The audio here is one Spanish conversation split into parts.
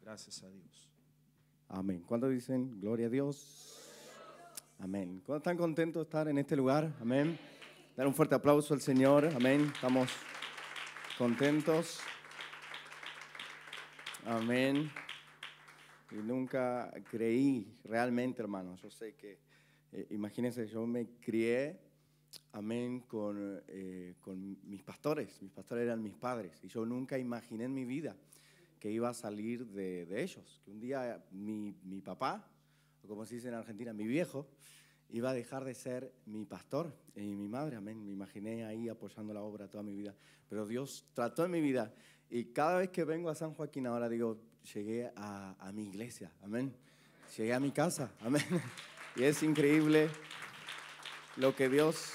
Gracias a Dios. Amén. ¿Cuántos dicen gloria a Dios? Amén. ¿Cuántos están contentos de estar en este lugar? Amén. Dar un fuerte aplauso al Señor. Amén. Estamos contentos. Amén. Y nunca creí realmente, hermanos. Yo sé que, imagínense, yo me crié, amén, con mis pastores. Mis pastores eran mis padres. Y yo nunca imaginé en mi vida que iba a salir de ellos. Que un día mi papá, o como se dice en Argentina, mi viejo, iba a dejar de ser mi pastor y mi madre, amén. Me imaginé ahí apoyando la obra toda mi vida. Pero Dios trató en mi vida. Y cada vez que vengo a San Joaquín ahora digo, llegué a mi iglesia, amén. Llegué a mi casa, amén. Y es increíble lo que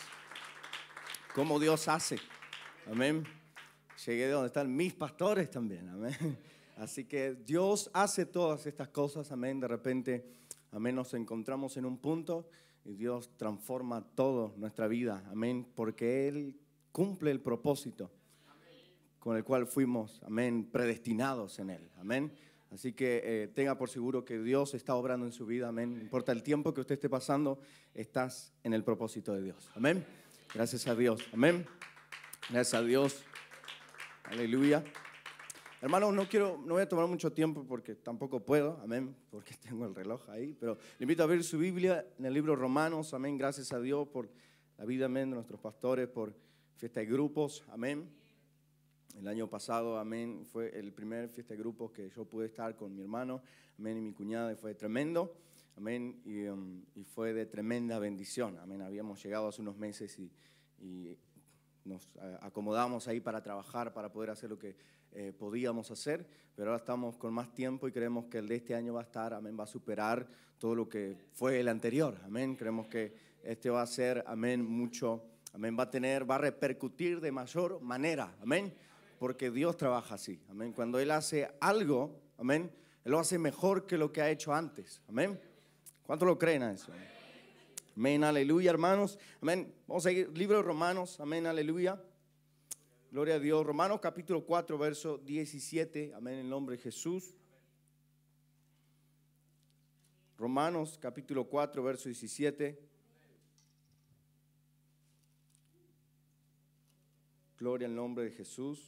cómo Dios hace, amén. Llegué de donde están mis pastores también, amén. Así que Dios hace todas estas cosas, amén. De repente, amén, nos encontramos en un punto y Dios transforma toda nuestra vida, amén. Porque Él cumple el propósito con el cual fuimos, amén, predestinados en Él, amén. Así que tenga por seguro que Dios está obrando en su vida, amén. No importa el tiempo que usted esté pasando, estás en el propósito de Dios, amén. Gracias a Dios, amén. Gracias a Dios, aleluya. Hermanos, no voy a tomar mucho tiempo porque tampoco puedo, amén, porque tengo el reloj ahí, pero le invito a abrir su Biblia en el libro Romanos, amén. Gracias a Dios por la vida, amén, de nuestros pastores, por fiesta de grupos, amén. El año pasado, amén, fue el primer fiesta de grupos que yo pude estar con mi hermano, amén, y mi cuñada, y fue tremendo, amén, y fue de tremenda bendición, amén. Habíamos llegado hace unos meses y nos acomodamos ahí para trabajar, para poder hacer lo que podíamos hacer, pero ahora estamos con más tiempo y creemos que el de este año va a estar, amén, va a superar todo lo que fue el anterior, amén. Creemos que este va a ser, amén, mucho, amén, va a repercutir de mayor manera, amén. Porque Dios trabaja así, amén. Cuando Él hace algo, amén, Él lo hace mejor que lo que ha hecho antes, amén. ¿Cuántos lo creen a eso? Amén, aleluya, hermanos, amén. Vamos a seguir, libro de Romanos, amén, aleluya. Gloria a Dios. Romanos capítulo 4, verso 17, amén, en el nombre de Jesús. Romanos capítulo 4, verso 17. Gloria al nombre de Jesús.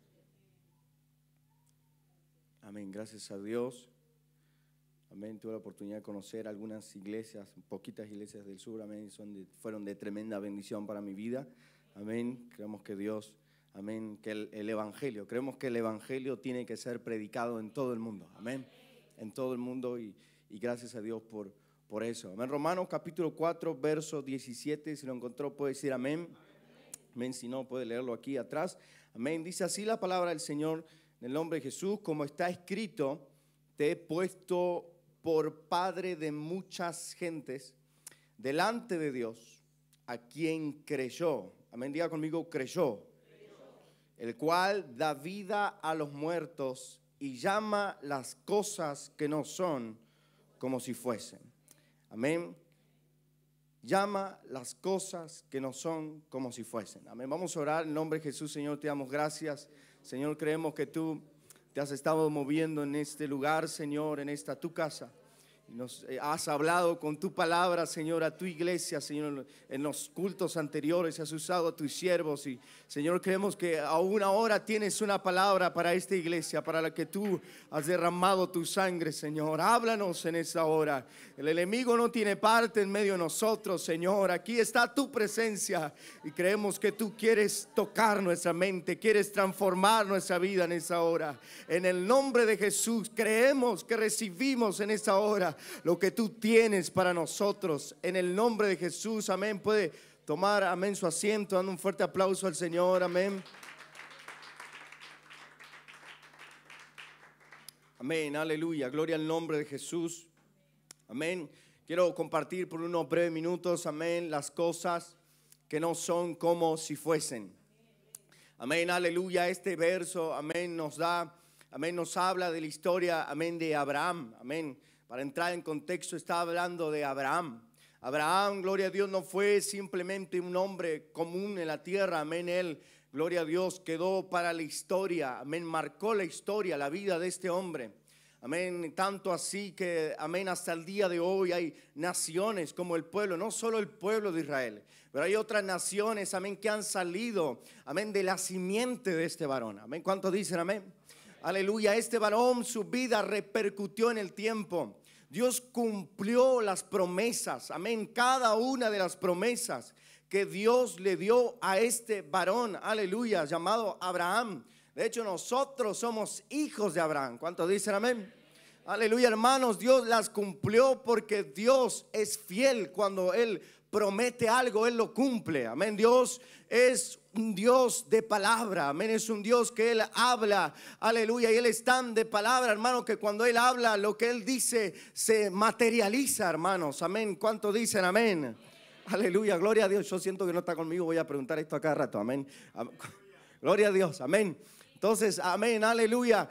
Amén, gracias a Dios. Amén, tuve la oportunidad de conocer algunas iglesias, poquitas iglesias del sur, amén, fueron de tremenda bendición para mi vida. Amén, creemos que Dios, amén, que el evangelio, creemos que el evangelio tiene que ser predicado en todo el mundo, amén, en todo el mundo y gracias a Dios por eso. Amén, Romanos capítulo 4, verso 17, si lo encontró puede decir amén. Amén, si no puede leerlo aquí atrás. Amén, dice así la palabra del Señor. En el nombre de Jesús, como está escrito, te he puesto por padre de muchas gentes delante de Dios, a quien creyó. Amén, diga conmigo, creyó. El cual da vida a los muertos y llama las cosas que no son como si fuesen. Amén. Llama las cosas que no son como si fuesen. Amén. Vamos a orar en el nombre de Jesús. Señor, te damos gracias. Señor, creemos que tú te has estado moviendo en este lugar, Señor, en esta tu casa. Nos has hablado con tu palabra, Señor, a tu iglesia, Señor, en los cultos anteriores has usado a tus siervos y, Señor, creemos que aún ahora tienes una palabra para esta iglesia, para la que tú has derramado tu sangre, Señor. Háblanos en esta hora. El enemigo no tiene parte en medio de nosotros, Señor. Aquí está tu presencia y creemos que tú quieres tocar nuestra mente, quieres transformar nuestra vida en esta hora. En el nombre de Jesús, creemos que recibimos en esta hora lo que tú tienes para nosotros. En el nombre de Jesús, amén. Puede tomar, amén, su asiento, dando un fuerte aplauso al Señor, amén. Amén, aleluya, gloria al nombre de Jesús, amén. Quiero compartir por unos breves minutos, amén, las cosas que no son como si fuesen. Amén, aleluya. Este verso, amén, nos habla de la historia, amén, de Abraham, amén. Para entrar en contexto, está hablando de Abraham. Abraham, gloria a Dios, no fue simplemente un hombre común en la tierra, amén. Él, gloria a Dios, quedó para la historia, amén. Marcó la historia, la vida de este hombre. Amén, tanto así que, amén, hasta el día de hoy hay naciones como el pueblo, no solo el pueblo de Israel, pero hay otras naciones, amén, que han salido, amén, de la simiente de este varón. Amén, ¿cuántos dicen amén? Aleluya, este varón, su vida repercutió en el tiempo. Dios cumplió las promesas, amén, cada una de las promesas que Dios le dio a este varón, aleluya, llamado Abraham. De hecho, nosotros somos hijos de Abraham. ¿Cuántos dicen amén? Aleluya, hermanos, Dios las cumplió porque Dios es fiel. Cuando Él promete algo, Él lo cumple. Amén, Dios es un Dios de palabra. Amén, es un Dios que Él habla. Aleluya, y Él es tan de palabra, hermano, que cuando Él habla, lo que Él dice se materializa, hermanos. Amén, ¿cuántos dicen amén? Aleluya, gloria a Dios. Yo siento que no está conmigo, voy a preguntar esto a cada rato. Amén. Gloria a Dios, amén. Entonces, amén, aleluya.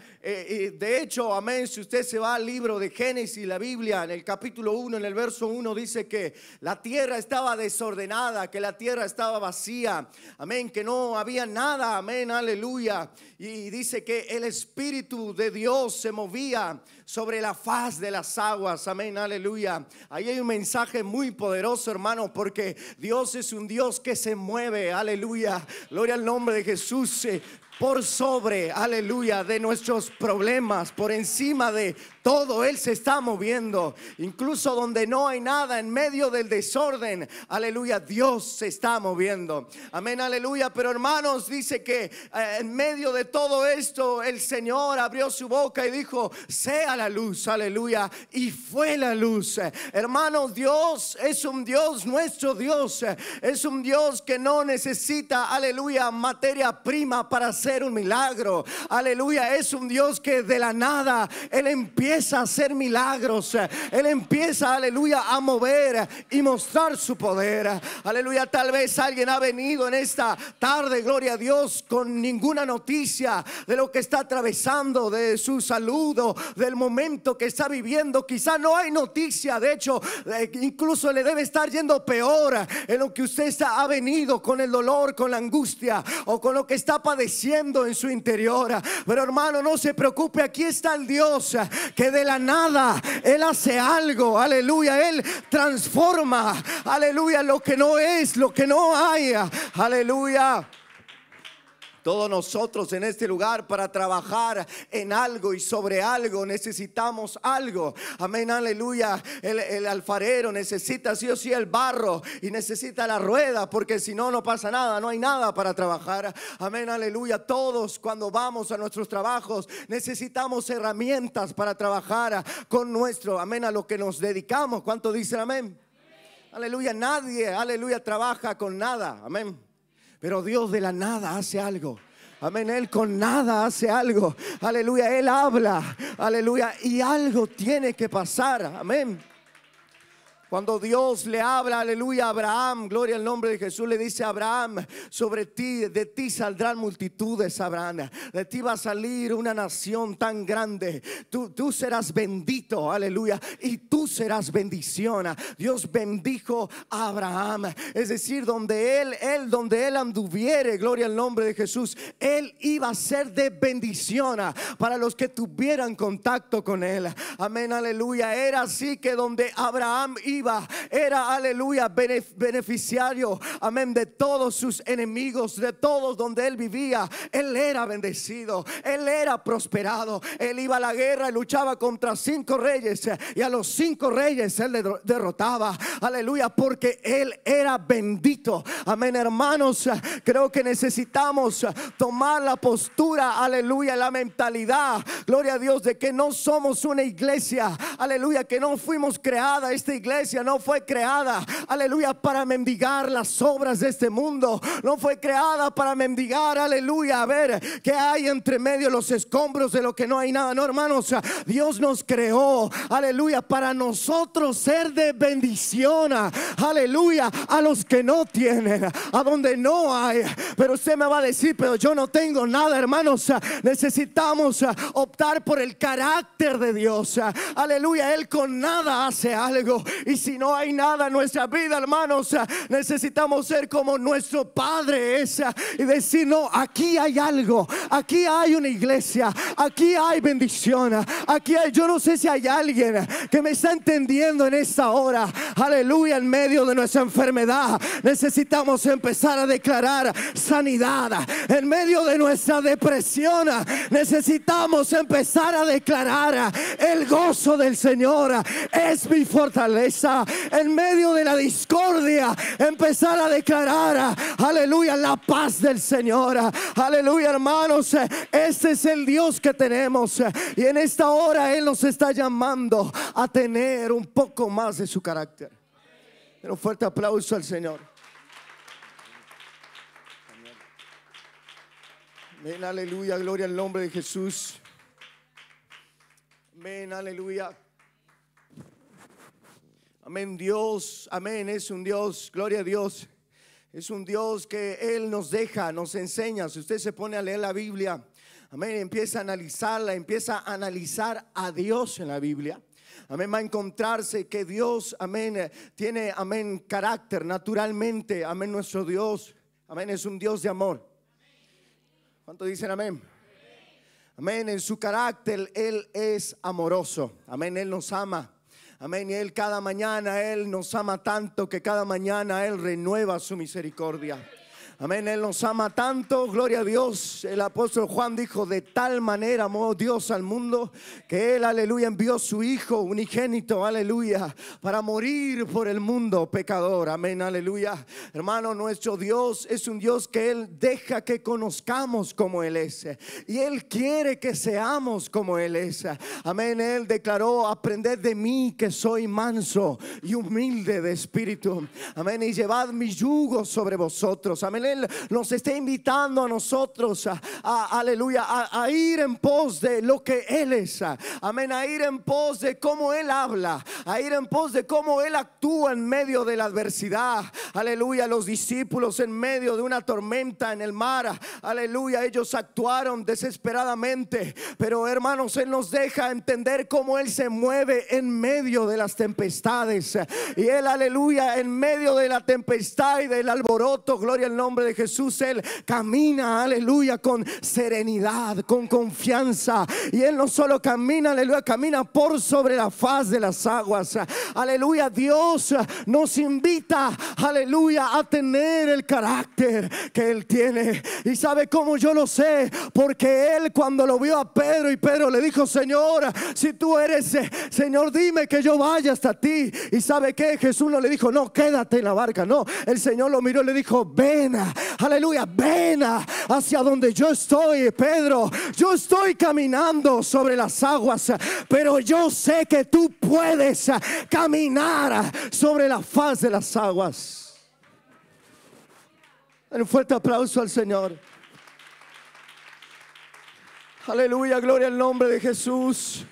De hecho, amén, si usted se va al libro de Génesis, la Biblia, en el capítulo 1, en el verso 1, dice que la tierra estaba desordenada, que la tierra estaba vacía, amén, que no había nada, amén, aleluya. Y dice que el Espíritu de Dios se movía sobre la faz de las aguas, amén, aleluya. Ahí hay un mensaje muy poderoso, hermano, porque Dios es un Dios que se mueve, aleluya. Gloria al nombre de Jesús. Por sobre, aleluya, de nuestros problemas, por encima de todo, Él se está moviendo. Incluso donde no hay nada, en medio del desorden, aleluya, Dios se está moviendo. Amén, aleluya. Pero hermanos, dice que en medio de todo esto, el Señor abrió su boca y dijo: sea la luz, aleluya. Y fue la luz. Hermanos, Dios es un Dios, nuestro Dios es un Dios que no necesita, aleluya, materia prima para hacer un milagro. Aleluya, es un Dios que de la nada Él empieza a hacer milagros. Él empieza, aleluya, a mover y mostrar su poder. Aleluya, tal vez alguien ha venido en esta tarde, gloria a Dios, con ninguna noticia de lo que está atravesando, de su salud o del momento que está viviendo. Quizá no hay noticia, de hecho, incluso le debe estar yendo peor en lo que usted ha venido, con el dolor, con la angustia o con lo que está padeciendo en su interior. Pero hermano, no se preocupe, aquí está el Dios que de la nada Él hace algo, aleluya. Él transforma, aleluya, lo que no es, lo que no hay, aleluya. Todos nosotros en este lugar, para trabajar en algo y sobre algo, necesitamos algo. Amén, aleluya. El alfarero necesita sí o sí el barro y necesita la rueda, porque si no, no pasa nada, no hay nada para trabajar. Amén, aleluya. Todos cuando vamos a nuestros trabajos necesitamos herramientas para trabajar con nuestro, amén, a lo que nos dedicamos. ¿Cuánto dicen amén? Aleluya. Nadie, aleluya, trabaja con nada. Amén. Pero Dios de la nada hace algo. Amén, Él con nada hace algo. Aleluya, Él habla. Aleluya, y algo tiene que pasar. Amén. Cuando Dios le habla, aleluya, a Abraham, gloria al nombre de Jesús, le dice a Abraham: sobre ti, de ti saldrán multitudes, Abraham. De ti va a salir una nación tan grande. Tú serás bendito, aleluya, y tú serás bendición. Dios bendijo a Abraham. Es decir, donde él anduviere, gloria al nombre de Jesús, Él iba a ser de bendición para los que tuvieran contacto con Él. Amén, aleluya. Era así que donde Abraham iba, era, aleluya, beneficiario, amén, de todos sus enemigos, de todos donde él vivía. Él era bendecido, él era prosperado. Él iba a la guerra y luchaba contra 5 reyes, y a los 5 reyes él derrotaba, aleluya, porque él era bendito. Amén, hermanos, creo que necesitamos tomar la postura, aleluya, la mentalidad, gloria a Dios, de que no somos una iglesia, aleluya, que no fuimos creada. Esta iglesia no fue creada, aleluya, para mendigar las obras de este mundo. No fue creada para mendigar, aleluya, a ver qué hay entre medio, los escombros de lo que no hay nada. No, hermanos, Dios nos creó, aleluya, para nosotros ser de bendición, aleluya, a los que no tienen, a donde no hay. Pero usted me va a decir: pero yo no tengo nada. Hermanos, necesitamos optar por el carácter de Dios, aleluya. Él con nada hace algo, y Y si no hay nada en nuestra vida, hermanos, necesitamos ser como nuestro Padre es y decir: no, aquí hay algo, aquí hay una iglesia, aquí hay bendición, aquí hay, yo no sé si hay alguien que me está entendiendo en esta hora. Aleluya. En medio de nuestra enfermedad necesitamos empezar a declarar sanidad. En medio de nuestra depresión necesitamos empezar a declarar: el gozo del Señor es mi fortaleza. En medio de la discordia, empezar a declarar: aleluya, la paz del Señor. Aleluya, hermanos, este es el Dios que tenemos, y en esta hora Él nos está llamando a tener un poco más de su carácter. Un fuerte aplauso al Señor. Amén, aleluya, gloria al nombre de Jesús. Amén, aleluya. Amén, Dios, amén, es un Dios, gloria a Dios. Es un Dios que Él nos deja, nos enseña. Si usted se pone a leer la Biblia, amén, empieza a analizarla, empieza a analizar a Dios en la Biblia. Amén, va a encontrarse que Dios, amén, tiene, amén, carácter naturalmente. Amén, nuestro Dios, amén, es un Dios de amor. ¿Cuántos dicen amén? Amén, en su carácter Él es amoroso. Amén, Él nos ama. Amén, y Él cada mañana, Él nos ama tanto que cada mañana Él renueva su misericordia. Amén, Él nos ama tanto, gloria a Dios. El apóstol Juan dijo: de tal manera amó Dios al mundo que Él, aleluya, envió su Hijo unigénito, aleluya, para morir por el mundo pecador. Amén, aleluya. Hermano, nuestro Dios es un Dios que Él deja que conozcamos como Él es, y Él quiere que seamos como Él es. Amén, Él declaró: aprended de mí que soy manso y humilde de espíritu. Amén, y llevad mi yugo sobre vosotros. Amén, Él nos está invitando a nosotros aleluya, a ir en pos de lo que Él es. Amén, a ir en pos de cómo Él habla, a ir en pos de cómo Él actúa en medio de la adversidad. Aleluya, los discípulos en medio de una tormenta en el mar, aleluya, ellos actuaron desesperadamente, pero hermanos, Él nos deja entender cómo Él se mueve en medio de las tempestades. Y Él, aleluya, en medio de la tempestad y del alboroto, gloria al nombre de Jesús, Él camina, aleluya, con serenidad, con confianza. Y Él no solo camina, aleluya, camina por sobre la faz de las aguas. Aleluya, Dios nos invita, aleluya, a tener el carácter que Él tiene. Y sabe cómo yo lo sé, porque Él, cuando lo vio a Pedro, y Pedro le dijo: Señor, si tú eres, Señor, dime que yo vaya hasta ti. Y sabe que Jesús no le dijo: no, quédate en la barca. No, el Señor lo miró y le dijo: ven, aleluya, ven hacia donde yo estoy, Pedro. Yo estoy caminando sobre las aguas, pero yo sé que tú puedes caminar sobre la faz de las aguas. Un fuerte aplauso al Señor. Aleluya, gloria al nombre de Jesús.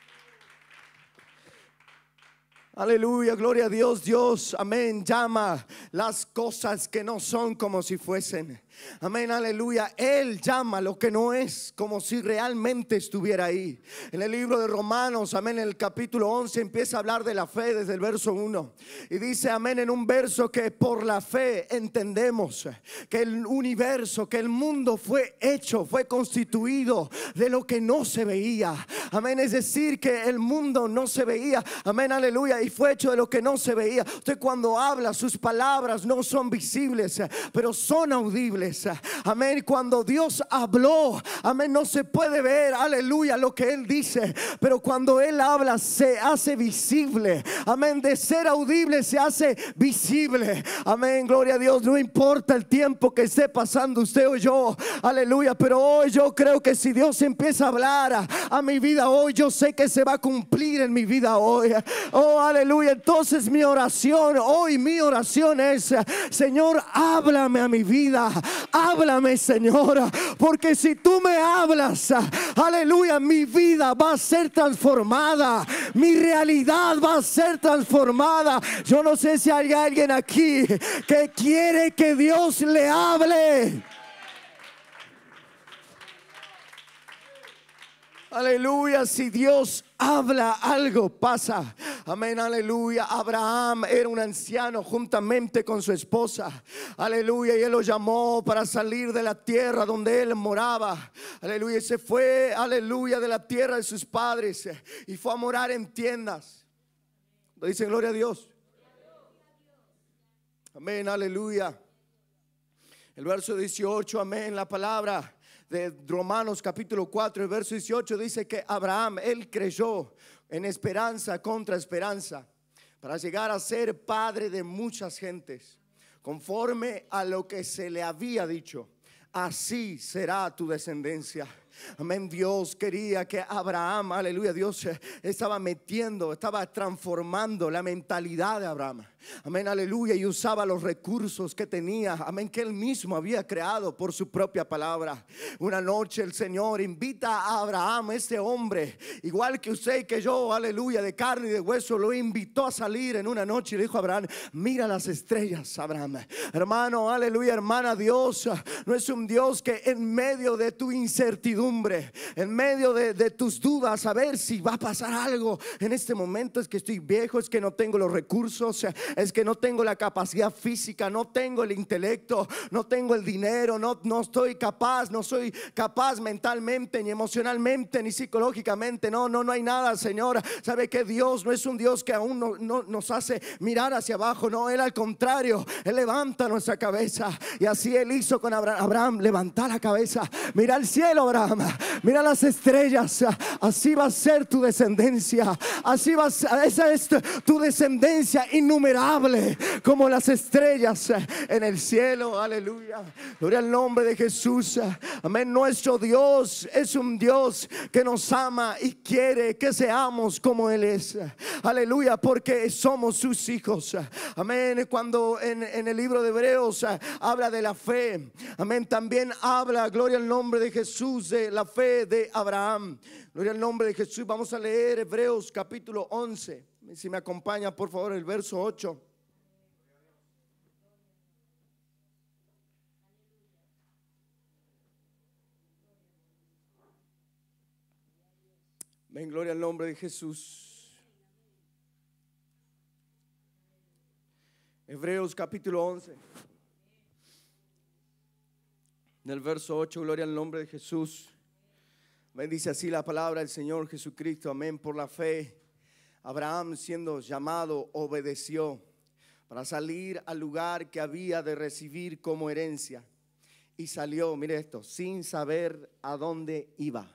Aleluya, gloria a Dios. Dios, amén, llama las cosas que no son como si fuesen. Amén, aleluya. Él llama lo que no es como si realmente estuviera ahí. En el libro de Romanos, amén, en el capítulo 11 empieza a hablar de la fe desde el verso 1. Y dice, amén, en un verso que por la fe entendemos que el universo, que el mundo fue hecho, fue constituido de lo que no se veía. Amén, es decir, que el mundo no se veía. Amén, aleluya. Y fue hecho de lo que no se veía. Usted cuando habla, sus palabras no son visibles, pero son audibles. Amén, cuando Dios habló, amén, no se puede ver, aleluya, lo que Él dice, pero cuando Él habla se hace visible. Amén, de ser audible se hace visible. Amén, gloria a Dios. No importa el tiempo que esté pasando usted o yo, aleluya, pero hoy yo creo que si Dios empieza a hablar a mi vida hoy, yo sé que se va a cumplir en mi vida hoy. Oh, aleluya. Entonces mi oración hoy, mi oración es: Señor, háblame a mi vida. Háblame, Señor, porque si tú me hablas, aleluya, mi vida va a ser transformada, mi realidad va a ser transformada. Yo no sé si hay alguien aquí que quiere que Dios le hable. Aleluya, si Dios habla, algo pasa. Amén, aleluya. Abraham era un anciano juntamente con su esposa. Aleluya, y él lo llamó para salir de la tierra donde él moraba. Aleluya, y se fue, aleluya, de la tierra de sus padres y fue a morar en tiendas. Dicen gloria a Dios. Amén, aleluya. El verso 18, amén, la palabra de Romanos capítulo 4, el verso 18 dice que Abraham, él creyó en esperanza contra esperanza para llegar a ser padre de muchas gentes, conforme a lo que se le había dicho, así será tu descendencia. Amén. Dios quería que Abraham, aleluya, Dios estaba transformando la mentalidad de Abraham. Amén, aleluya, y usaba los recursos que tenía, amén, que él mismo había creado por su propia palabra. Una noche el Señor invita a Abraham, este hombre, igual que usted y que yo, aleluya, de carne y de hueso, lo invitó a salir en una noche y le dijo a Abraham: mira las estrellas, Abraham. Hermano, aleluya, hermana, Dios no es un Dios que en medio de tu incertidumbre, en medio de tus dudas, a ver si va a pasar algo en este momento, es que estoy viejo, es que no tengo los recursos, es que no tengo la capacidad física, no tengo el intelecto, no tengo el dinero, no estoy capaz, no soy capaz mentalmente, ni emocionalmente, ni psicológicamente, no hay nada, Señor. Sabe que Dios no es un Dios que aún no nos hace mirar hacia abajo, no, Él al contrario, Él levanta nuestra cabeza, y así Él hizo con Abraham, levanta la cabeza, mira al cielo, Abraham, mira las estrellas, así va a ser tu descendencia, así va a ser, esa es tu descendencia innumerable como las estrellas en el cielo. Aleluya, gloria al nombre de Jesús. Amén. Nuestro Dios es un Dios que nos ama y quiere que seamos como Él es. Aleluya, porque somos sus hijos. Amén. Cuando en el libro de Hebreos habla de la fe, amén, también habla, gloria al nombre de Jesús, de la fe de Abraham. Gloria al nombre de Jesús. Vamos a leer Hebreos capítulo 11. Si me acompaña por favor el verso 8. Ven, gloria al nombre de Jesús. Hebreos capítulo 11. Del verso 8, gloria al nombre de Jesús. Bendice así la palabra del Señor Jesucristo. Amén. Por la fe, Abraham, siendo llamado, obedeció para salir al lugar que había de recibir como herencia. Y salió, mire esto, sin saber a dónde iba.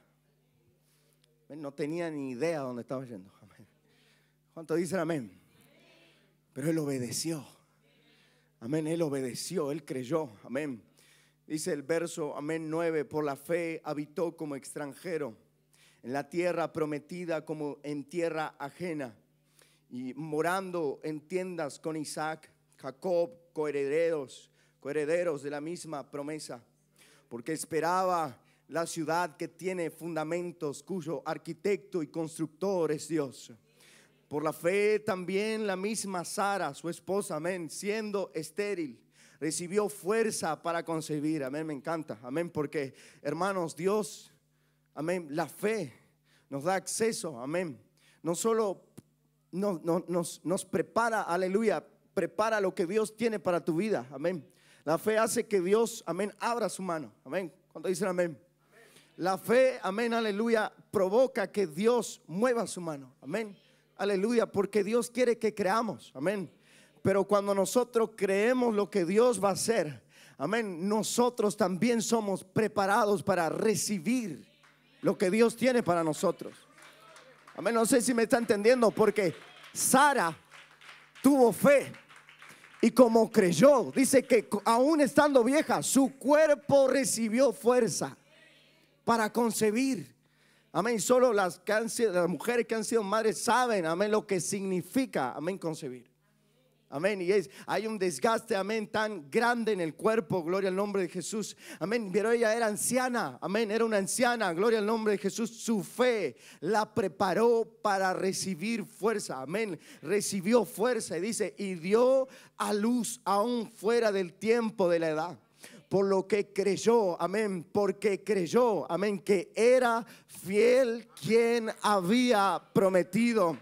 No tenía ni idea a dónde estaba yendo. Amén. ¿Cuántos dicen amén? Pero él obedeció. Amén, él obedeció, él creyó. Amén. Dice el verso, amén, 9, por la fe habitó como extranjero en la tierra prometida, como en tierra ajena, y morando en tiendas con Isaac, Jacob, coherederos de la misma promesa, porque esperaba la ciudad que tiene fundamentos, cuyo arquitecto y constructor es Dios. Por la fe también la misma Sara, su esposa, amén, siendo estéril, recibió fuerza para concebir. Amén, me encanta, amén, porque hermanos, Dios, amén, la fe nos da acceso, amén. No solo nos prepara, aleluya, prepara lo que Dios tiene para tu vida, amén. La fe hace que Dios, amén, abra su mano, amén. ¿Cuántos dicen amén? La fe, amén, aleluya, provoca que Dios mueva su mano, amén, aleluya, porque Dios quiere que creamos, amén. Pero cuando nosotros creemos lo que Dios va a hacer, amén, nosotros también somos preparados para recibir lo que Dios tiene para nosotros. Amén, no sé si me está entendiendo, porque Sara tuvo fe y como creyó, dice que aún estando vieja, su cuerpo recibió fuerza para concebir. Amén, solo las mujeres que han sido madres saben, amén, lo que significa, amén, concebir. Amén, y hay un desgaste, amén, tan grande en el cuerpo, gloria al nombre de Jesús. Amén, pero ella era anciana, amén, era una anciana, gloria al nombre de Jesús. Su fe la preparó para recibir fuerza, amén, recibió fuerza y dice, y dio a luz aún fuera del tiempo de la edad. por lo que creyó, amén, porque creyó, amén, que era fiel quien había prometido.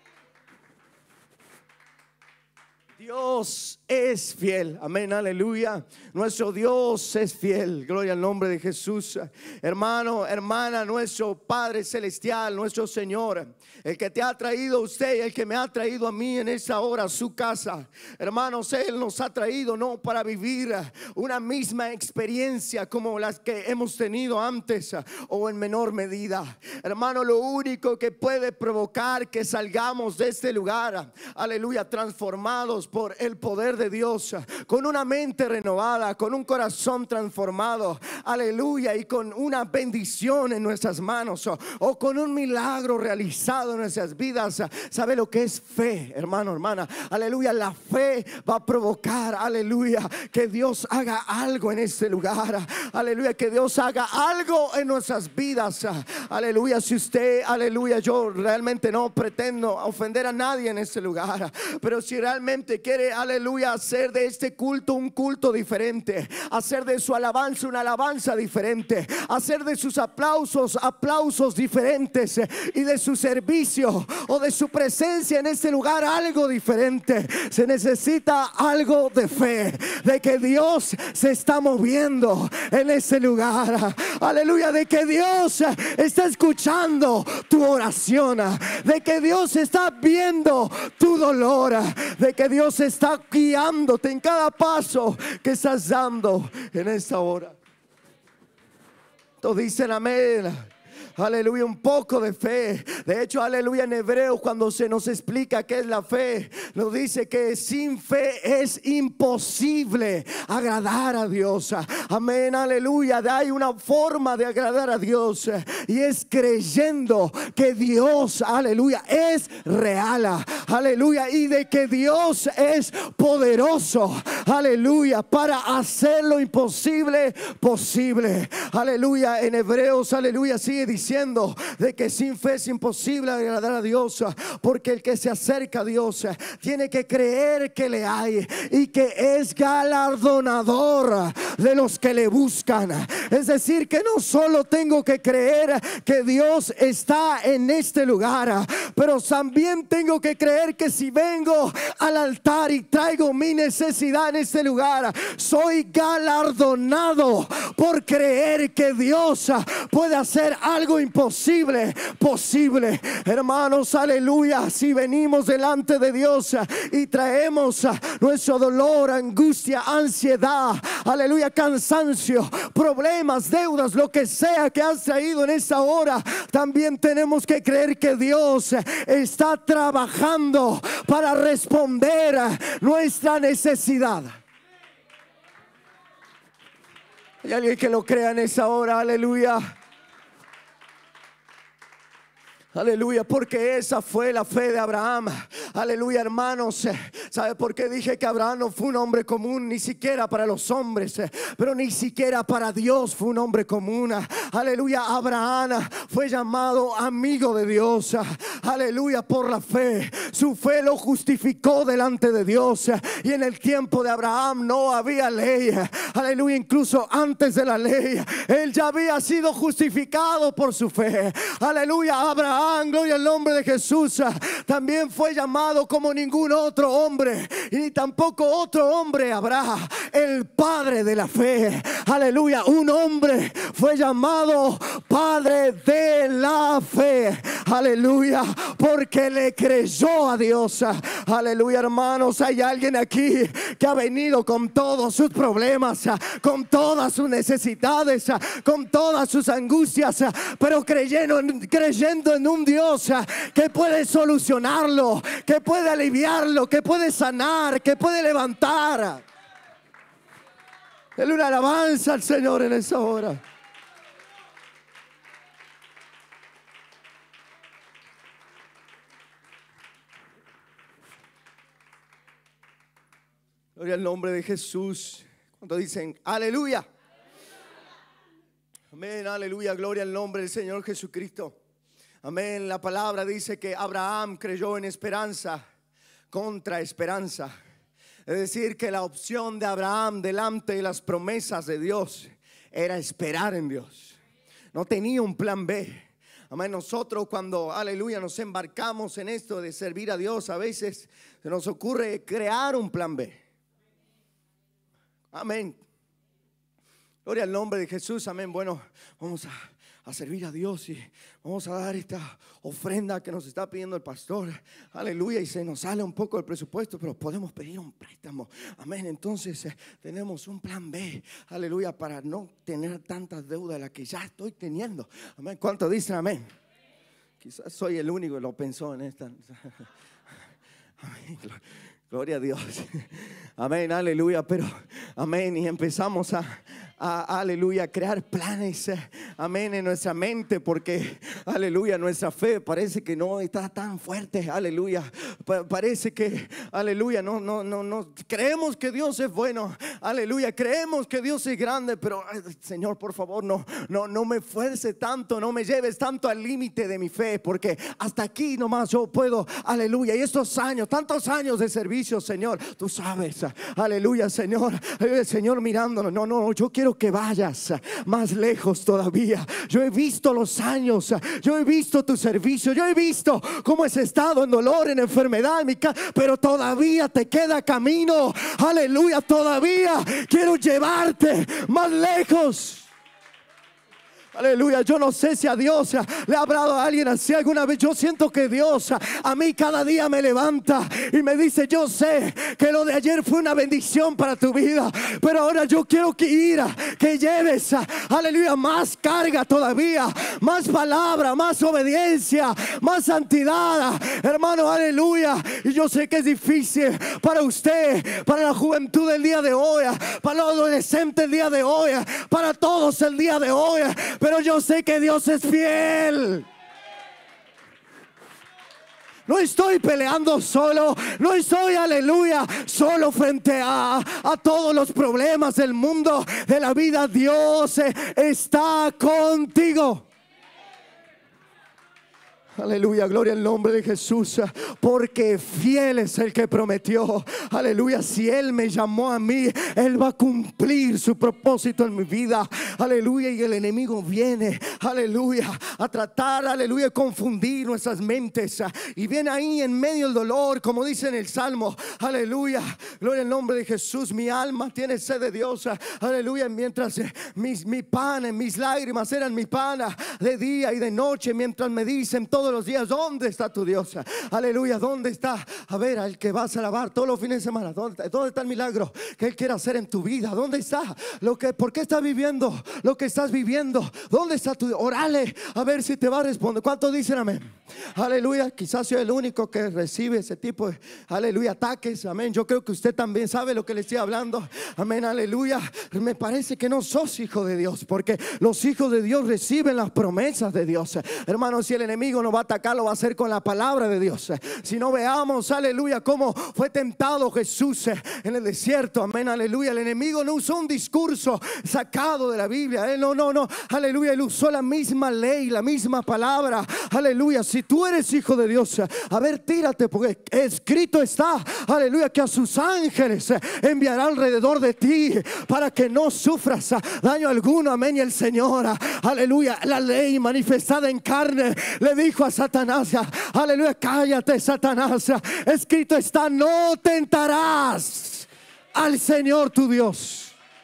Dios es fiel, amén, aleluya. Nuestro Dios es fiel, gloria al nombre de Jesús. Hermano, hermana, nuestro Padre Celestial, nuestro Señor, el que te ha traído a usted y el que me ha traído a mí en esta hora a su casa. Hermanos, Él nos ha traído no para vivir una misma experiencia como las que hemos tenido antes o en menor medida. Hermano, lo único que puede provocar que salgamos de este lugar, aleluya, transformados por el poder de Dios, con una mente renovada, con un corazón transformado, aleluya, y con una bendición en nuestras manos o con un milagro realizado en nuestras vidas. ¿Sabe lo que es fe, hermano, hermana? Aleluya, la fe va a provocar, aleluya, que Dios haga algo en este lugar, aleluya, que Dios haga algo en nuestras vidas, aleluya. Si usted, aleluya, yo realmente no pretendo ofender a nadie en este lugar, pero si realmente quiere, aleluya, hacer de este culto un culto diferente, hacer de su alabanza una alabanza diferente, hacer de sus aplausos aplausos diferentes y de su servicio o de su presencia en este lugar algo diferente, se necesita algo de fe, de que Dios se está moviendo en ese lugar, aleluya, de que Dios está escuchando tu oración, de que Dios está viendo tu dolor, de que Dios está guiándote en cada paso que estás dando en esta hora. Todos dicen amén. Aleluya, un poco de fe. De hecho, aleluya, en Hebreos cuando se nos explica qué es la fe, nos dice que sin fe es imposible agradar a Dios. Amén, aleluya. Hay una forma de agradar a Dios y es creyendo que Dios, aleluya, es real, aleluya, y de que Dios es poderoso, aleluya, para hacer lo imposible posible. Aleluya, en Hebreos, aleluya, sigue diciendo de que sin fe es imposible agradar a Dios, porque el que se acerca a Dios tiene que creer que le hay y que es galardonador de los que le buscan. Es decir, que no solo tengo que creer que Dios está en este lugar, pero también tengo que creer que si vengo al altar y traigo mi necesidad en este lugar, soy galardonado por creer que Dios puede hacer algo imposible posible. Hermanos, aleluya, si venimos delante de Dios y traemos nuestro dolor, angustia, ansiedad, aleluya, cansancio, problemas, deudas, lo que sea que has traído en esta hora, también tenemos que creer que Dios está trabajando para responder a nuestra necesidad. ¿Hay alguien que lo crea en esa hora? Aleluya. Aleluya, porque esa fue la fe de Abraham. Aleluya, hermanos. ¿Sabe por qué dije que Abraham no fue un hombre común? Ni siquiera para los hombres, pero ni siquiera para Dios fue un hombre común. Aleluya, Abraham fue llamado amigo de Dios. Aleluya, por la fe. Su fe lo justificó delante de Dios. Y en el tiempo de Abraham no había ley. Aleluya, incluso antes de la ley, él ya había sido justificado por su fe. Aleluya, Abraham, gloria al nombre de Jesús, también fue llamado como ningún otro hombre, y ni tampoco otro hombre habrá, el padre de la fe. Aleluya, un hombre fue llamado padre de la fe. Aleluya, porque le creyó a Dios. Aleluya, hermanos, hay alguien aquí que ha venido con todos sus problemas, con todas sus necesidades, con todas sus angustias, pero creyendo en un Dios que puede solucionarlo, que puede aliviarlo, que puede sanar, que puede levantar. Dale una alabanza al Señor en esa hora. Gloria al nombre de Jesús. Cuando dicen aleluya. Amén, aleluya, gloria al nombre del Señor Jesucristo. Amén, la palabra dice que Abraham creyó en esperanza contra esperanza. Es decir, que la opción de Abraham delante de las promesas de Dios era esperar en Dios. No tenía un plan B. Amén. Nosotros cuando, aleluya, nos embarcamos en esto de servir a Dios, a veces se nos ocurre crear un plan B. Amén. Gloria al nombre de Jesús. Amén. Bueno, vamos a servir a Dios y vamos a dar esta ofrenda que nos está pidiendo el pastor. Aleluya. Y se nos sale un poco el presupuesto, pero podemos pedir un préstamo. Amén. Entonces tenemos un plan B. Aleluya. Para no tener tantas deudas de las que ya estoy teniendo. Amén. ¿Cuánto dicen amén? Quizás soy el único que lo pensó en esta. Amén. Gloria a Dios. Amén, aleluya. Pero, amén. Y empezamos aleluya, crear planes, amén, en nuestra mente, porque, aleluya, nuestra fe parece que no está tan fuerte, aleluya. Parece que, aleluya, no. Creemos que Dios es bueno, aleluya. Creemos que Dios es grande, pero, Señor, por favor, no me fuerce tanto, no me lleves tanto al límite de mi fe, porque hasta aquí nomás yo puedo, aleluya. Y estos años, tantos años de servicio, Señor, tú sabes, aleluya, Señor, Señor mirándonos, no, yo quiero que vayas más lejos todavía. Yo he visto los años, yo he visto tu servicio, yo he visto cómo has estado en dolor, en enfermedad, pero todavía te queda camino, aleluya, todavía quiero llevarte más lejos. Aleluya, yo no sé si a Dios le ha hablado a alguien así alguna vez. Yo siento que Dios a mí cada día me levanta y me dice: yo sé que lo de ayer fue una bendición para tu vida, pero ahora yo quiero que lleves, aleluya, más carga todavía, más palabra, más obediencia, más santidad, hermano, aleluya. Y yo sé que es difícil para usted, para la juventud del día de hoy, para los adolescentes el día de hoy, para todos el día de hoy, pero yo sé que Dios es fiel. No estoy peleando solo, no estoy, aleluya, solo frente a todos los problemas del mundo, de la vida. Dios está contigo. Aleluya, gloria al nombre de Jesús, porque fiel es el que prometió. Aleluya, si Él me llamó a mí, Él va a cumplir su propósito en mi vida. Aleluya, y el enemigo viene, aleluya, a tratar, aleluya, confundir nuestras mentes. Y viene ahí en medio del dolor, como dice en el Salmo. Aleluya, gloria al nombre de Jesús. Mi alma tiene sed de Dios. Aleluya, mientras mi pan, mis lágrimas eran mi pan de día y de noche, mientras me dicen todos los días: ¿dónde está tu Dios? Aleluya, ¿dónde está? A ver, al que vas a alabar todos los fines de semana. ¿Dónde está el milagro que Él quiere hacer en tu vida? ¿Dónde está? ¿Por qué estás viviendo lo que estás viviendo? ¿Dónde está tu Dios? Orale, a ver si te va a responder. ¿Cuántos dicen amén? Aleluya, quizás soy el único que recibe ese tipo de, aleluya, ataques. Amén, yo creo que usted también sabe lo que le estoy hablando. Amén, aleluya. Me parece que no sos hijo de Dios, porque los hijos de Dios reciben las promesas de Dios. Hermanos, si el enemigo no va a atacar, lo va a hacer con la palabra de Dios. Si no, veamos, aleluya, cómo fue tentado Jesús en el desierto. Amén, aleluya. El enemigo no usó un discurso sacado de la Biblia. No, aleluya. Él usó la misma ley, la misma palabra. Aleluya. Si tú eres hijo de Dios, a ver, tírate, porque escrito está, aleluya, que a sus ángeles enviará alrededor de ti para que no sufras daño alguno. Amén. Y el Señor, aleluya, la ley manifestada en carne, le dijo a Satanás: aleluya, cállate, Satanás, escrito está, no tentarás al Señor tu Dios.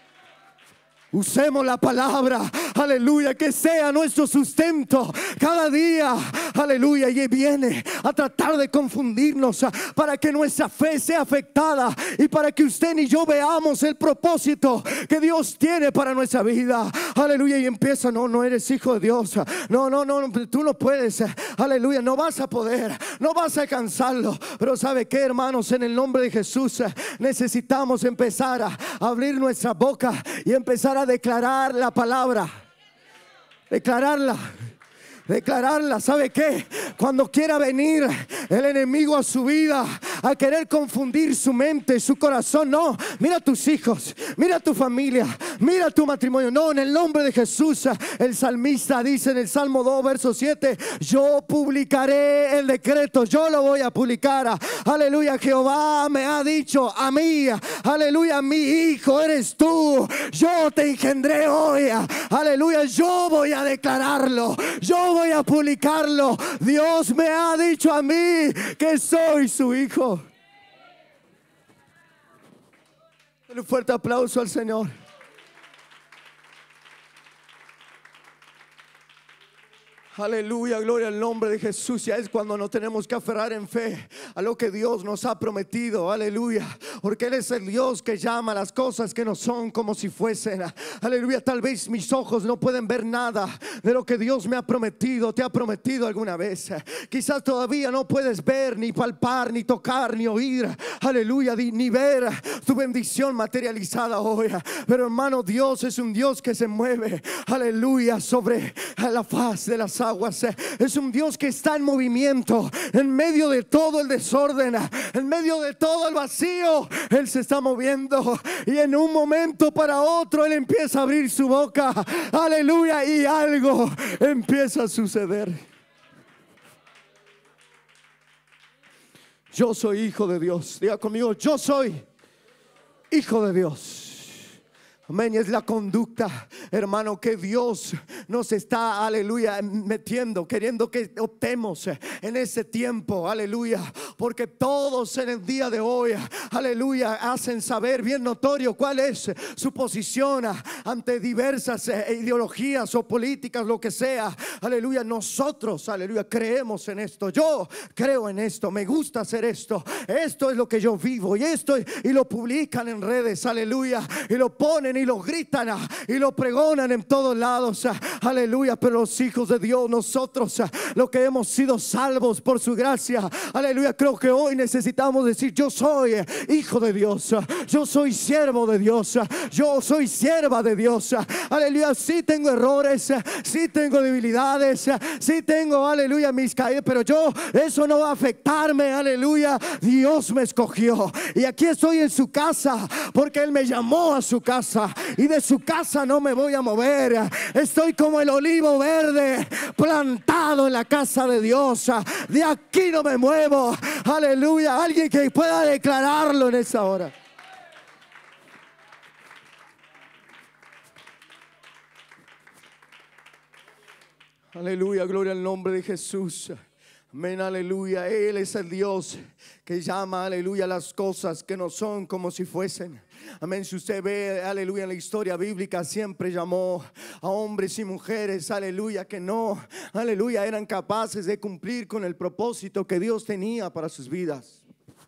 Usemos la palabra, aleluya, que sea nuestro sustento cada día, aleluya. Y viene a tratar de confundirnos para que nuestra fe sea afectada y para que usted y yo veamos el propósito que Dios tiene para nuestra vida, aleluya. Y empieza: no eres hijo de Dios, no, tú no puedes, aleluya, no vas a poder, no vas a alcanzarlo. Pero ¿sabe qué, hermanos? En el nombre de Jesús necesitamos empezar a abrir nuestra boca y empezar a declarar la palabra, declararla. ¿Sabe qué? Cuando quiera venir el enemigo a su vida, a querer confundir su mente, su corazón. No, mira a tus hijos, mira a tu familia, mira tu matrimonio. No, en el nombre de Jesús. El salmista dice en el Salmo 2, verso 7: yo publicaré el decreto, yo lo voy a publicar. Aleluya, Jehová me ha dicho a mí, aleluya, mi hijo eres tú, yo te engendré hoy. Aleluya, yo voy a declararlo, yo voy a publicarlo. Dios me ha dicho a mí que soy su hijo. Un fuerte aplauso al Señor. Aleluya, gloria al nombre de Jesús. Ya es cuando nos tenemos que aferrar en fe a lo que Dios nos ha prometido. Aleluya, porque Él es el Dios que llama las cosas que no son como si fuesen. Aleluya, tal vez mis ojos no pueden ver nada de lo que Dios me ha prometido, te ha prometido alguna vez. Quizás todavía no puedes ver, ni palpar, ni tocar, ni oír. Aleluya, ni ver tu bendición materializada hoy. Pero hermano, Dios es un Dios que se mueve, aleluya, sobre la faz de las aguas. Es un Dios que está en movimiento en medio de todo el desorden, en medio de todo el vacío. Él se está moviendo y en un momento para otro Él empieza a abrir su boca, aleluya, y algo empieza a suceder. Yo soy hijo de Dios. Diga conmigo: yo soy hijo de Dios. Amén. Y es la conducta, hermano, que Dios nos está, aleluya, metiendo, queriendo que optemos en ese tiempo, aleluya. Porque todos en el día de hoy, aleluya, hacen saber bien notorio cuál es su posición ante diversas ideologías o políticas, lo que sea. Aleluya, nosotros, aleluya, creemos en esto. Yo creo en esto, me gusta hacer esto. Esto es lo que yo vivo y esto, y lo publican en redes, aleluya, y lo ponen y lo gritan y lo pregonan en todos lados, aleluya. Pero los hijos de Dios, nosotros, lo que hemos sido salvos por su gracia, aleluya, creo que hoy necesitamos decir: yo soy hijo de Dios, yo soy siervo de Dios, yo soy sierva de Dios. Aleluya, sí tengo errores, sí tengo debilidades, sí tengo, aleluya, mis caídas, pero eso no va a afectarme, aleluya. Dios me escogió y aquí estoy en su casa porque Él me llamó a su casa, y de su casa no me voy a mover. Estoy como el olivo verde plantado en la casa de Dios. De aquí no me muevo. Aleluya. Alguien que pueda declararlo en esa hora. Aleluya, gloria al nombre de Jesús. Amén, aleluya. Él es el Dios que llama, aleluya, las cosas que no son como si fuesen. Amén. Si usted ve, aleluya, en la historia bíblica, siempre llamó a hombres y mujeres, aleluya, que no, aleluya, eran capaces de cumplir con el propósito que Dios tenía para sus vidas.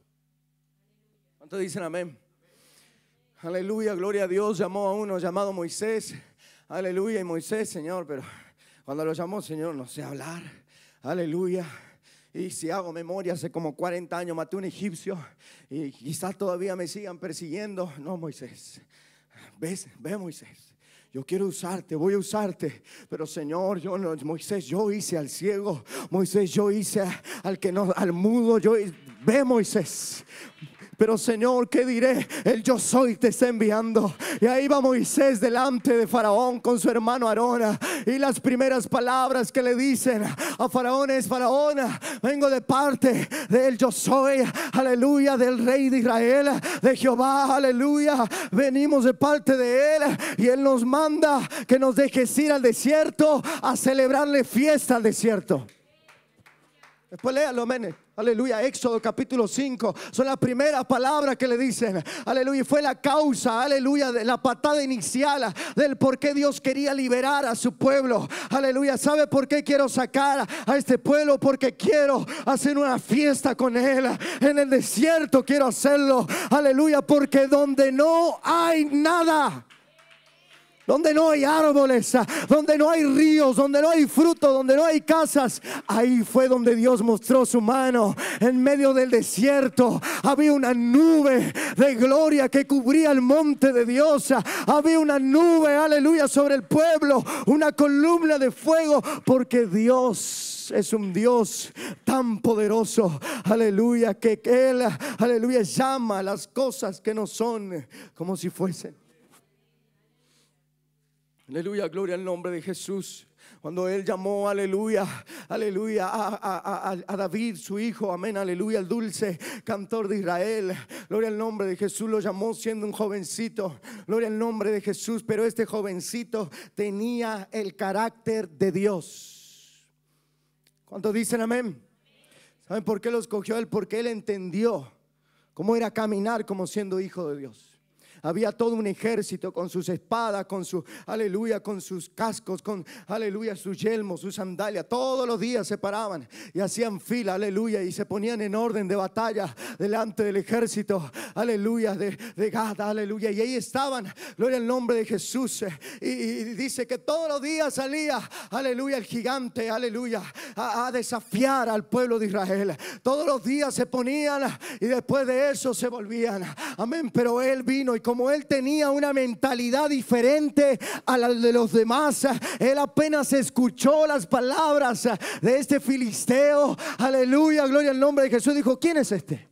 ¿Cuántos dicen amén? Aleluya, gloria a Dios. Llamó a uno llamado Moisés, aleluya, y Moisés, Señor, pero cuando lo llamó, Señor, no sé hablar, aleluya. Y si hago memoria, hace como 40 años maté a un egipcio y quizás todavía me sigan persiguiendo. No, Moisés, ve Moisés, yo quiero usarte, voy a usarte, pero Señor, yo no, Moisés, yo hice al ciego, Moisés, yo hice al que no, al mudo, ve Moisés. Pero Señor, ¿qué diré? El yo soy te está enviando. Y ahí va Moisés delante de Faraón con su hermano Aarón. Y las primeras palabras que le dicen a Faraón es: Faraón, vengo de parte del yo soy, aleluya, del rey de Israel, de Jehová, aleluya. Venimos de parte de Él y Él nos manda que nos dejes ir al desierto a celebrarle fiesta al desierto. Después léalo, amén. Aleluya, Éxodo capítulo 5. Son las primeras palabras que le dicen. Aleluya, fue la causa, aleluya, de la patada inicial del por qué Dios quería liberar a su pueblo. Aleluya, ¿sabe por qué quiero sacar a este pueblo? Porque quiero hacer una fiesta con Él. En el desierto quiero hacerlo. Aleluya, porque donde no hay nada, donde no hay árboles, donde no hay ríos, donde no hay fruto, donde no hay casas, ahí fue donde Dios mostró su mano. En medio del desierto había una nube de gloria que cubría el monte de Dios. Había una nube, aleluya, sobre el pueblo, una columna de fuego, porque Dios Dios es un Dios tan poderoso, aleluya, que Él, aleluya, llama las cosas que no son como si fuesen. Aleluya, gloria al nombre de Jesús. Cuando Él llamó, aleluya, aleluya, a David, su hijo, amén, aleluya, el dulce cantor de Israel, gloria al nombre de Jesús, lo llamó siendo un jovencito, gloria al nombre de Jesús, pero este jovencito tenía el carácter de Dios. ¿Cuántos dicen amén? ¿Saben por qué lo escogió Él? Porque Él entendió cómo era caminar como siendo hijo de Dios. Había todo un ejército con sus espadas, con su, aleluya, con sus cascos, con, aleluya, sus yelmos, sus sandalias. Todos los días se paraban y hacían fila, aleluya, y se ponían en orden de batalla delante del ejército, aleluya, de Gad, aleluya. Y ahí estaban, gloria al nombre de Jesús. Y dice que todos los días salía, aleluya, el gigante, aleluya, a desafiar al pueblo de Israel. Todos los días se ponían y después de eso se volvían. Amén, pero Él vino y como Él tenía una mentalidad diferente a la de los demás, Él apenas escuchó las palabras de este filisteo, aleluya, gloria al nombre de Jesús, dijo: ¿quién es este?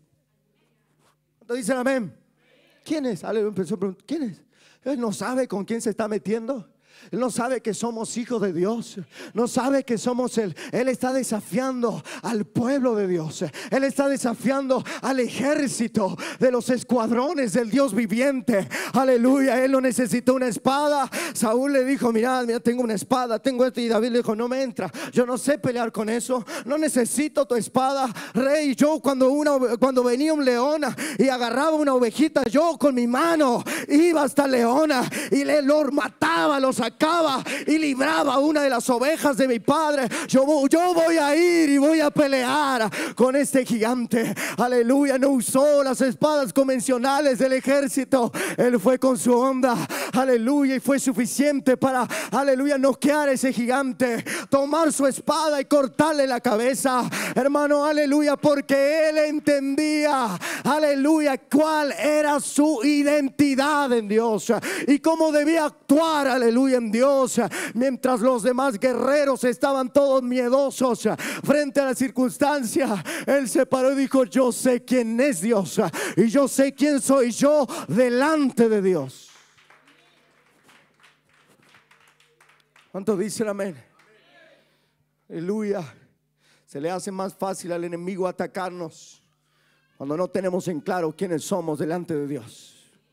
Dicen amén. ¿Quién es? Aleluya, empezó a preguntar: ¿quién es? Él no sabe con quién se está metiendo. Él no sabe que somos hijos de Dios. No sabe que somos Él. Él está desafiando al pueblo de Dios. Él está desafiando al ejército de los escuadrones del Dios viviente. Aleluya. Él no necesitó una espada. Saúl le dijo: mira, tengo una espada, tengo esto. Y David le dijo: no me entra, yo no sé pelear con eso. No necesito tu espada, rey. Yo cuando venía un león y agarraba una ovejita, yo con mi mano iba hasta el león y lo mataba, lo sacaba y libraba una de las ovejas de mi padre. Yo voy a ir y voy a pelear con este gigante. Aleluya. No usó las espadas convencionales del ejército. Él fue con su onda, aleluya, y fue suficiente para, aleluya, noquear a ese gigante, tomar su espada y cortarle la cabeza, hermano, aleluya, porque él entendía, aleluya, cuál era su identidad en Dios y cómo debía actuar, aleluya, en Dios. Mientras los demás guerreros estaban todos miedosos frente a la circunstancia, él se paró y dijo: yo sé quién es Dios y yo sé quién soy yo delante de Dios. ¿Cuántos dicen amén? Aleluya. Se le hace más fácil al enemigo atacarnos cuando no tenemos en claro quiénes somos delante de Dios.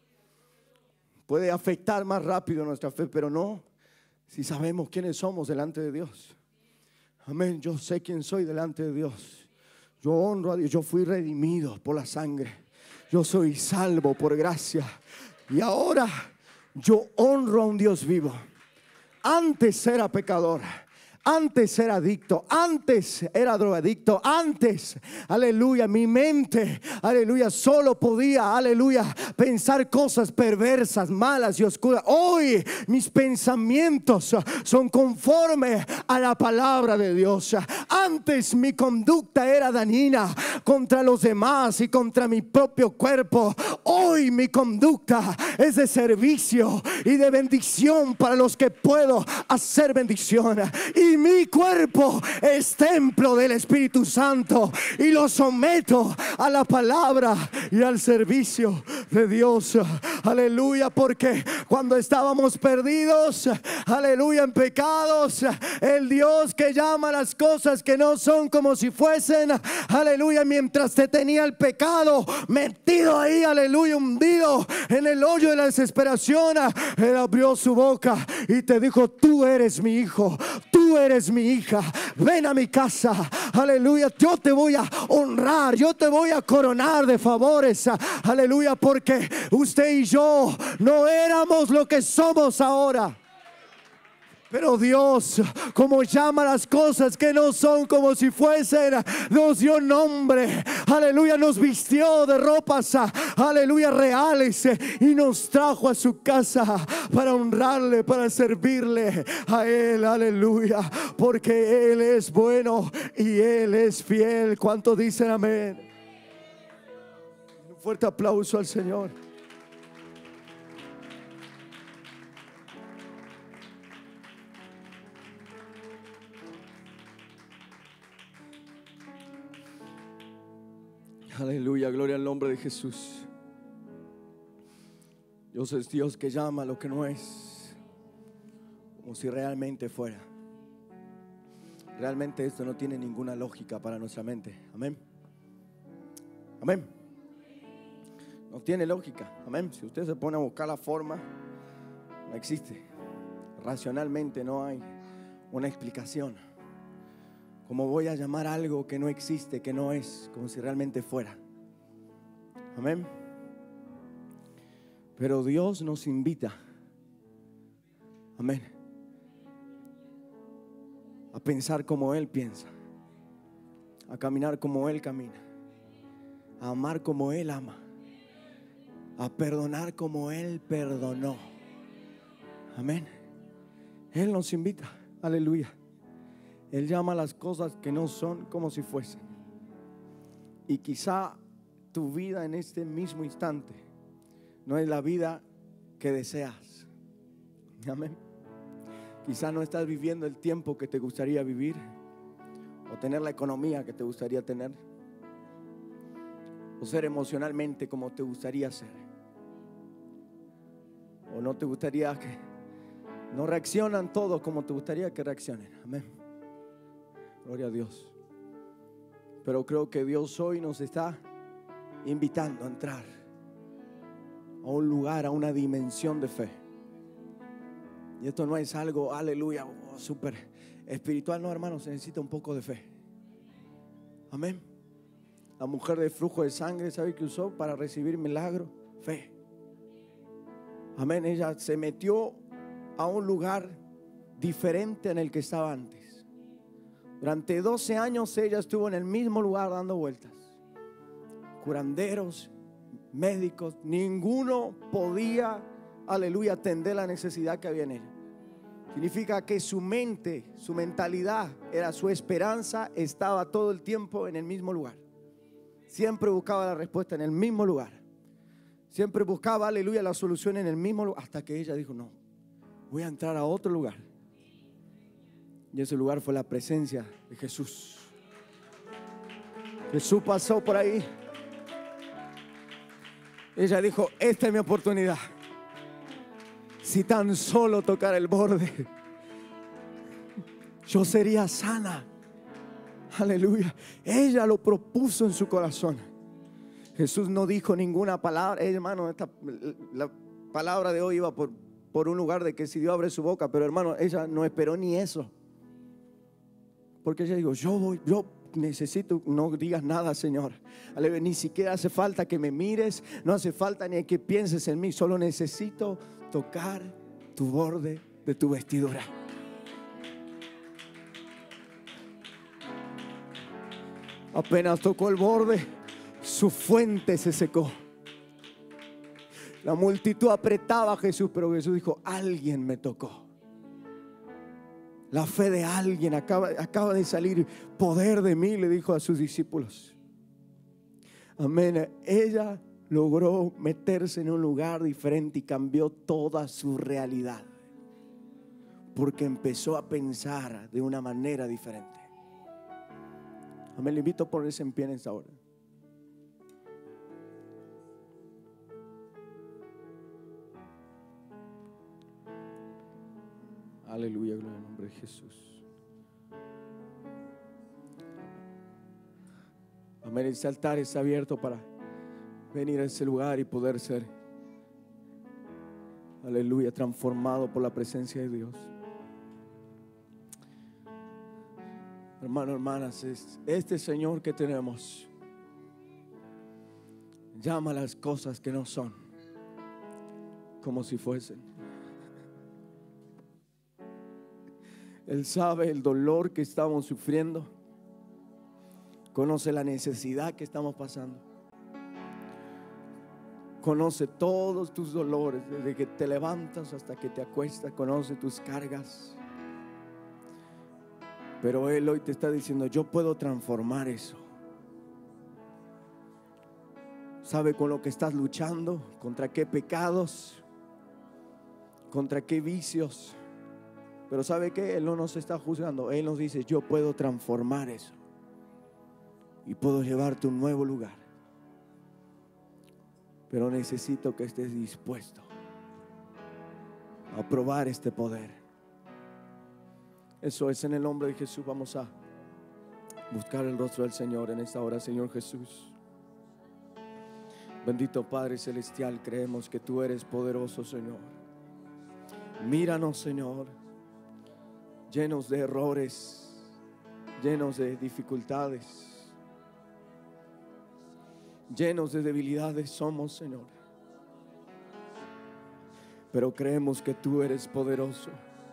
Puede afectar más rápido nuestra fe, pero no si sabemos quiénes somos delante de Dios. Amén. Yo sé quién soy delante de Dios. Yo honro a Dios. Yo fui redimido por la sangre. Yo soy salvo por gracia. Y ahora yo honro a un Dios vivo. Antes era pecador. Antes era adicto, antes era drogadicto, antes, aleluya, mi mente, aleluya, solo podía, aleluya, pensar cosas perversas, malas y oscuras. Hoy mis pensamientos son conforme a la palabra de Dios. Antes mi conducta era dañina contra los demás y contra mi propio cuerpo. Hoy mi conducta es de servicio y de bendición para los que puedo hacer bendición. Y mi cuerpo es templo del Espíritu Santo y lo someto a la palabra y al servicio de Dios. Aleluya, porque cuando estábamos perdidos, aleluya, en pecados, el Dios que llama las cosas que no son como si fuesen, aleluya, mientras te tenía el pecado metido ahí, aleluya, hundido en el hoyo de la desesperación, Él abrió su boca y te dijo: tú eres mi hijo, tú eres mi hija, ven a mi casa, aleluya, yo te voy a honrar, yo te voy a coronar de favores, aleluya, porque usted y yo no éramos lo que somos ahora. Pero Dios, como llama las cosas que no son como si fuesen, nos dio nombre, aleluya, nos vistió de ropas, aleluya, reales, y nos trajo a su casa para honrarle, para servirle a Él, aleluya, porque Él es bueno y Él es fiel. ¿Cuántos dicen amén? Un fuerte aplauso al Señor. Aleluya, gloria al nombre de Jesús. Dios es Dios que llama lo que no es, como si realmente fuera. Realmente esto no tiene ninguna lógica para nuestra mente. Amén. Amén. No tiene lógica. Amén. Si usted se pone a buscar la forma, no existe. Racionalmente no hay una explicación. ¿Cómo voy a llamar algo que no existe, que no es, como si realmente fuera? Amén. Pero Dios nos invita, amén, a pensar como Él piensa, a caminar como Él camina, a amar como Él ama, a perdonar como Él perdonó. Amén. Él nos invita, aleluya. Él llama las cosas que no son como si fuesen. Y quizá tu vida en este mismo instante no es la vida que deseas. Amén. Quizá no estás viviendo el tiempo que te gustaría vivir, o tener la economía que te gustaría tener, o ser emocionalmente como te gustaría ser, o no te gustaría que no reaccionan todos como te gustaría que reaccionen. Amén. Gloria a Dios. Pero creo que Dios hoy nos está invitando a entrar a un lugar, a una dimensión de fe. Y esto no es algo, aleluya, súper espiritual. No, hermanos, se necesita un poco de fe. Amén. La mujer de flujo de sangre, ¿sabe qué usó para recibir milagro? Fe. Amén. Ella se metió a un lugar diferente en el que estaba antes. Durante 12 años ella estuvo en el mismo lugar dando vueltas. Curanderos, médicos, ninguno podía, aleluya, atender la necesidad que había en ella. Significa que su mente, su mentalidad, era su esperanza, estaba todo el tiempo en el mismo lugar. Siempre buscaba la respuesta en el mismo lugar. Siempre buscaba, aleluya, la solución en el mismo lugar. Hasta que ella dijo, no, voy a entrar a otro lugar. Y ese lugar fue la presencia de Jesús. Jesús pasó por ahí. Ella dijo, esta es mi oportunidad. Si tan solo tocara el borde, yo sería sana. Aleluya. Ella lo propuso en su corazón. Jesús no dijo ninguna palabra. Hermano, la palabra de hoy iba por un lugar de que si Dios abre su boca. Pero hermano, ella no esperó ni eso. Porque ella dijo, yo necesito, no digas nada, Señor. Aleluya, ni siquiera hace falta que me mires, no hace falta ni que pienses en mí. Solo necesito tocar tu borde de tu vestidura. Apenas tocó el borde, su fuente se secó. La multitud apretaba a Jesús, pero Jesús dijo, alguien me tocó. La fe de alguien, acaba de salir poder de mí, le dijo a sus discípulos. Amén. Ella logró meterse en un lugar diferente y cambió toda su realidad, porque empezó a pensar de una manera diferente. Amén. Le invito a ponerse en pie en esta hora. Aleluya, gloria al nombre de Jesús. Amén. Este altar está abierto para venir a ese lugar y poder ser, aleluya, transformado por la presencia de Dios. Hermanos, hermanas, este Señor que tenemos llama las cosas que no son como si fuesen. Él sabe el dolor que estamos sufriendo. Conoce la necesidad que estamos pasando. Conoce todos tus dolores, desde que te levantas hasta que te acuestas. Conoce tus cargas. Pero Él hoy te está diciendo, yo puedo transformar eso. Sabe con lo que estás luchando, contra qué pecados, contra qué vicios. Pero ¿sabe qué? Él no nos está juzgando. Él nos dice, yo puedo transformar eso y puedo llevarte a un nuevo lugar. pero necesito que estés dispuesto a probar este poder. Eso es, en el nombre de Jesús. Vamos a buscar el rostro del Señor en esta hora. Señor Jesús, bendito Padre Celestial, creemos que tú eres poderoso, Señor. Míranos, Señor, llenos de errores, llenos de dificultades, llenos de debilidades somos, Señor. Pero creemos que tú eres poderoso.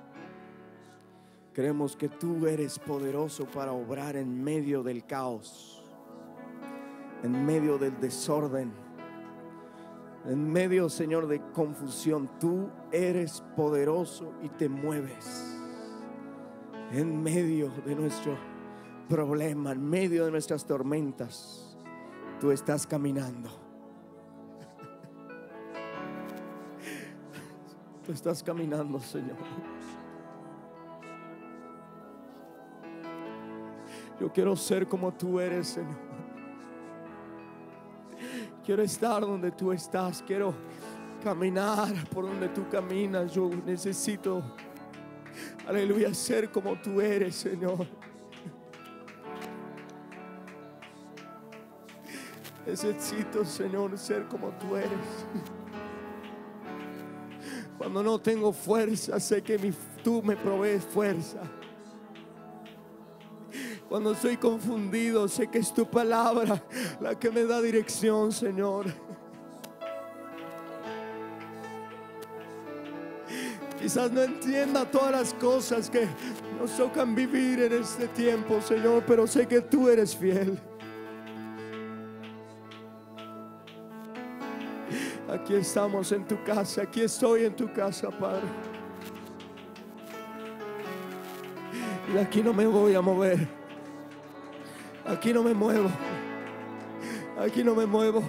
Creemos que tú eres poderoso para obrar en medio del caos, en medio del desorden, en medio, Señor, de confusión. Tú eres poderoso y te mueves en medio de nuestro problema, en medio de nuestras tormentas. Tú estás caminando. Tú estás caminando, Señor. Yo quiero ser como tú eres, Señor. Quiero estar donde tú estás. Quiero caminar por donde tú caminas. Yo necesito, aleluya, ser como tú eres, Señor. Necesito, Señor, ser como tú eres. Cuando no tengo fuerza, sé que tú me provees fuerza. Cuando estoy confundido, sé que es tu palabra la que me da dirección, Señor. Quizás no entienda todas las cosas que nos tocan vivir en este tiempo, Señor, pero sé que tú eres fiel. Aquí estamos en tu casa, aquí estoy en tu casa, Padre. Y de aquí no me voy a mover. Aquí no me muevo. Aquí no me muevo.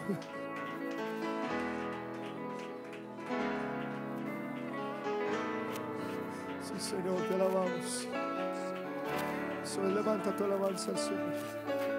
Sí, Señor, te alabamos. Levanta tu alabanza, Señor.